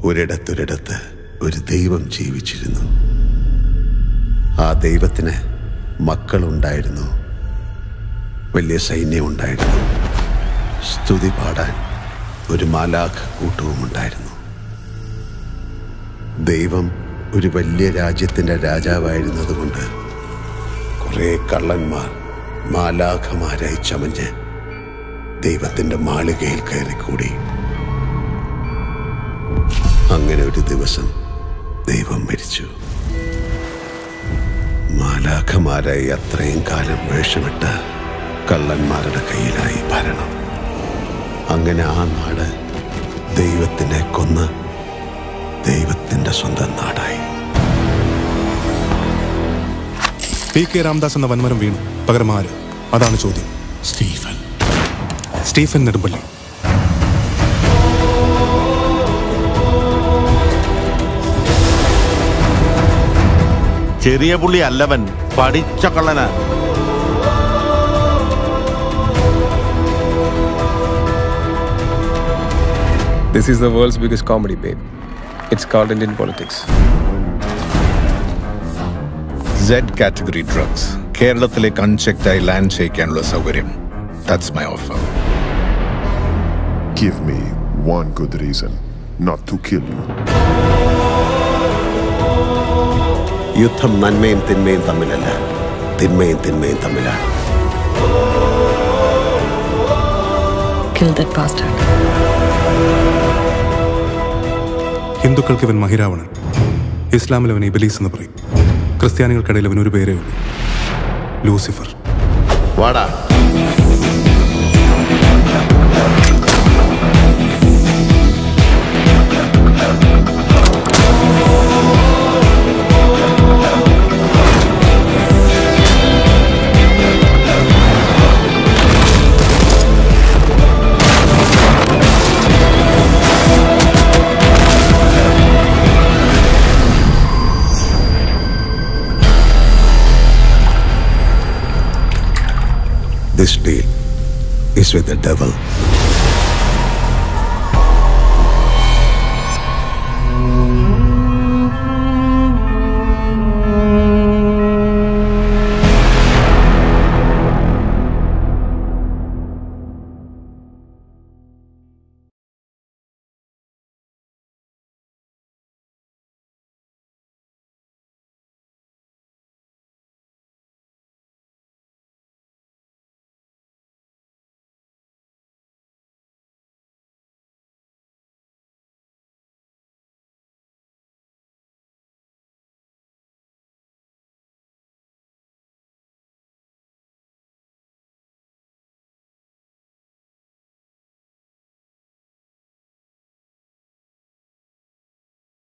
ഒരിടത്തൊരിടത്ത് ഒരു ദൈവം ജീവിച്ചിരുന്നു. ആ ദൈവത്തിന് മക്കളുണ്ടായിരുന്നു, വലിയ സൈന്യമുണ്ടായിരുന്നു, സ്തുതി പാടാൻ ഒരു മാലാഖ കൂട്ടവുമുണ്ടായിരുന്നു. ദൈവം ഒരു വലിയ രാജ്യത്തിൻ്റെ രാജാവായിരുന്നതുകൊണ്ട് കുറേ കള്ളന്മാർ മാലാഖമാരായി ചമഞ്ഞ് ദൈവത്തിൻ്റെ മാളികയിൽ കയറിക്കൂടി. അങ്ങനെ ഒരു ദിവസം ദൈവം മരിച്ചു. മാലാഖമാരായി അത്രയും കാലം വേഷമിട്ട കള്ളന്മാരുടെ കയ്യിലായി ഭരണം. അങ്ങനെ ആ നാട് ദൈവത്തിനെ കൊന്ന് ദൈവത്തിൻ്റെ സ്വന്തം നാടായി. പി കെ രാംദാസ് എന്ന വൻമരം വീണു, പകരം ആര്? അതാണ് ചോദ്യം. സ്റ്റീഫൻ നെടുമ്പള്ളി. ചെറിയ പുള്ളി അല്ലവൻ, പഠിച്ച കള്ളനാ. This is the world's biggest comedy, babe. It's called Indian politics. Z category drugs. കേരളത്തിലേക്ക് അൺചെക്ഡായി ലാൻഡ് ചെയ്യിക്കാനുള്ള സൗകര്യം. That's my offer. Give me one good reason not to kill you. യുദ്ധം നന്മയും തിന്മയും തമ്മിലല്ല, തിന്മയും തിന്മയും തമ്മിലാണ്. Kill that bastard. ഹിന്ദുക്കൾക്ക് ഇവൻ മഹിരാവണൻ, ഇസ്ലാമിൽ അവൻ ഇബലീസ് എന്ന് പറയും, ക്രിസ്ത്യാനികൾക്കിടയിൽ അവൻ ഒരു പേരേ ഉള്ളൂ, ലൂസിഫർ. വാടാ. This deal is with the devil.